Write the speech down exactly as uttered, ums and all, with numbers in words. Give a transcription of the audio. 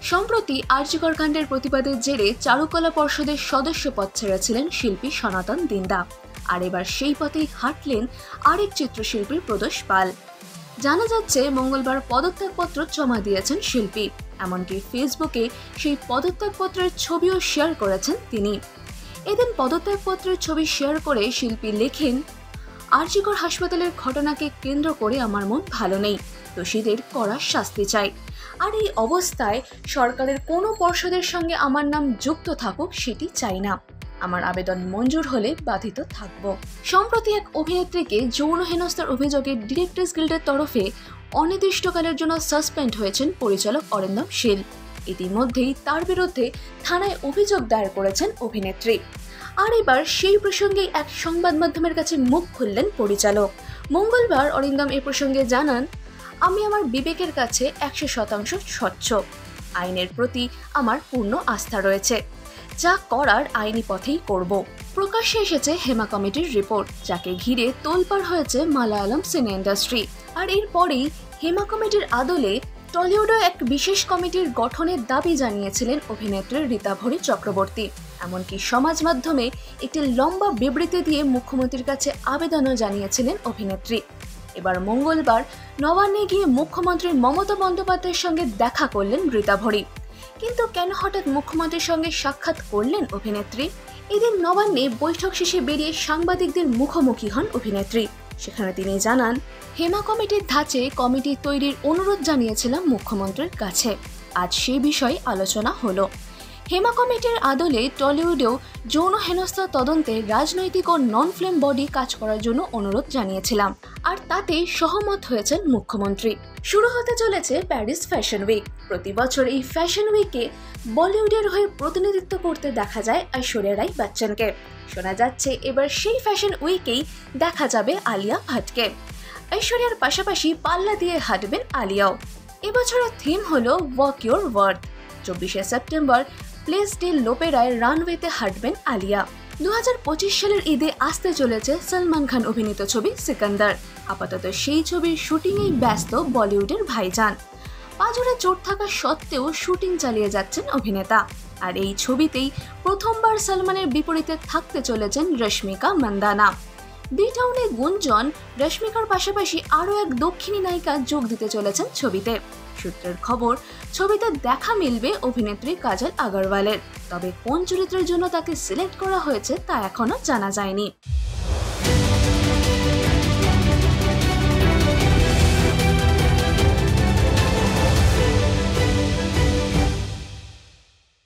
সম্প্রতি আরজিকর কাণ্ডের প্রতিবাদের জেরে চারুকলা পর্ষদের সদস্য পদ ছেড়েছিলেন শিল্পী সনাতন দিন্দা। আর এবার সেই পথেই হাঁটলেন আরেক চিত্রশিল্পী প্রদোষ পাল। জানা যাচ্ছে মঙ্গলবার পদত্যাগপত্র জমা দিয়েছেন শিল্পী। এমনকি ফেসবুকে সেই পদত্যাগপত্রের ছবিও শেয়ার করেছেন তিনি। এদিন পদত্যাগপত্রের ছবি শেয়ার করে শিল্পী লেখেন, আরজিকর হাসপাতালের ঘটনাকে কেন্দ্র করে আমার মন ভালো নেই, দোষীদের কড়া শাস্তি চাই। আর এই অবস্থায় সরকারের কোনো পর্ষদের সঙ্গে আমার নাম যুক্ত থাকুক সেটি চাই না। আমার আবেদন মঞ্জুর হলে বাধিত থাকব। সম্প্রতি এক অভিনেত্রীকে যৌন হেনস্থার অভিযোগে ডিরেক্টর্স গিল্ডের তরফে অনির্দিষ্টকালের জন্য সাসপেন্ড হয়েছেন পরিচালক অরিন্দম শীল। ইতিমধ্যেই তার বিরুদ্ধে থানায় অভিযোগ দায়ের করেছেন অভিনেত্রী। আর এবার সেই প্রসঙ্গেই এক সংবাদ মাধ্যমের কাছে মুখ খুললেন পরিচালক। মঙ্গলবার অরিন্দম এ প্রসঙ্গে জানান, আমি আমার বিবেকের কাছে একশো শতাংশ স্বচ্ছ। আইনের প্রতি আমার পূর্ণ আস্থা রয়েছে। যা করার আইনি পথেই করব। প্রকাশ্যে এসেছে হেমা কমিটির রিপোর্ট, যাকে ঘিরে তোলপাড় হয়েছে মালায়ালাম সিনে ইন্ডাস্ট্রি। আর এরপরেই হেমা কমিটির আদলে টলিউডে এক বিশেষ কমিটির গঠনের দাবি জানিয়েছিলেন অভিনেত্রী রিতাভরি চক্রবর্তী। এমনকি সমাজ মাধ্যমে একটি লম্বা বিবৃতি দিয়ে মুখ্যমন্ত্রীর কাছে আবেদনও জানিয়েছিলেন অভিনেত্রী। এবার মঙ্গলবার নবান্নে গিয়ে মুখ্যমন্ত্রী মমতা বন্দ্যোপাধ্যায়ের সঙ্গে দেখা করলেন রিতাভরি। কিন্তু কেন হঠাৎ মুখ্যমন্ত্রীর সঙ্গে সাক্ষাৎ করলেন অভিনেত্রী? এদিন নবান্নে বৈঠক শেষে বেরিয়ে সাংবাদিকদের মুখোমুখি হন অভিনেত্রী। সেখানে তিনি জানান, হেমা কমিটির ধাঁচে কমিটি তৈরির অনুরোধ জানিয়েছিলাম মুখ্যমন্ত্রীর কাছে। আজ সেই বিষয়ে আলোচনা হলো। হেমা কমিটির আদলে টলিউডেও যৌন হেনস্থা তদন্তে রাজনৈতিক ও নন ফিল্ম বডি কাজ করার জন্য অনুরোধ জানিয়েছিলাম, আর তাতে সহমত হয়েছেন মুখ্যমন্ত্রী। শুরু হতে চলেছে প্যারিস ফ্যাশন উইক। প্রতি বছর এই ফ্যাশন উইকে বলিউডের হয়ে প্রতিনিধিত্ব করতে দেখা যায় ঐশ্বরিয়া রাই বচ্চনকে। শোনা যাচ্ছে এবার সেই ফ্যাশন উইকেই দেখা যাবে আলিয়া ভাটকে। ঐশ্বরিয়ার পাশাপাশি পাল্লা দিয়ে হাঁটবেন আলিয়াও। এবছরের থিম হলো ওয়াক ইউর ওয়ার্থ। চব্বিশে সেপ্টেম্বর প্লেস ডে লোপেরায় রানওয়েতে হাঁটবেন আলিয়া। দু হাজার পঁচিশ সালের ঈদে আসতে চলেছে সলমান খান অভিনীত ছবি সিকান্দার। আপাতত সেই ছবির শুটিংয়েই ব্যস্ত বলিউডের ভাইজান। পাঁজরে চোট থাকা সত্ত্বেও শুটিং চালিয়ে যাচ্ছেন অভিনেতা। আর এই ছবিতেই প্রথমবার সলমানের বিপরীতে থাকতে চলেছেন রশ্মিকা মান্দানা। বি টাউনে গুঞ্জন, রশ্মিকার পাশাপাশি আরও এক দক্ষিণী নায়িকা যোগ দিতে চলেছেন ছবিতে। সূত্রের খবর, ছবিতে দেখা মিলবে অভিনেত্রী কাজল আগরওয়ালের। তবে কোন চরিত্রের জন্য তাকে সিলেক্ট করা হয়েছে তা এখনো জানা যায়নি।